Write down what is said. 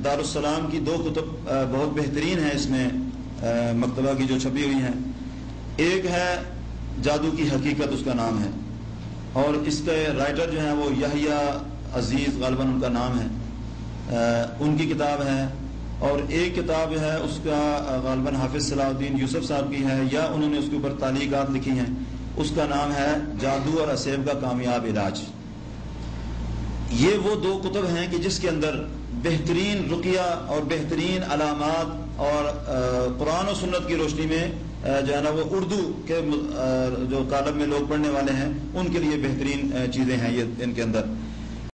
Darussalam की दो कुतुब बहुत बेहतरीन है इसमें मकतबा की जो छपी हुई हैं। एक है जादू की हकीकत, उसका नाम है, और इसके राइटर जो हैं वो यहया अजीज़ गालिबन उनका नाम है, उनकी किताब है। और एक किताब है उसका गालिबन हाफिज सलाहुद्दीन यूसुफ साहब की है, या उन्होंने उसके ऊपर तालीकात लिखी हैं, उसका नाम है जादू और असेब का कामयाब इलाज। ये वो दो कुतुब हैं कि जिसके अंदर बेहतरीन रुकिया और बेहतरीन अलामात और कुरान और सुन्नत की रोशनी में जो है ना वो उर्दू के जो कालम में लोग पढ़ने वाले हैं उनके लिए बेहतरीन चीज़ें हैं ये इनके अंदर।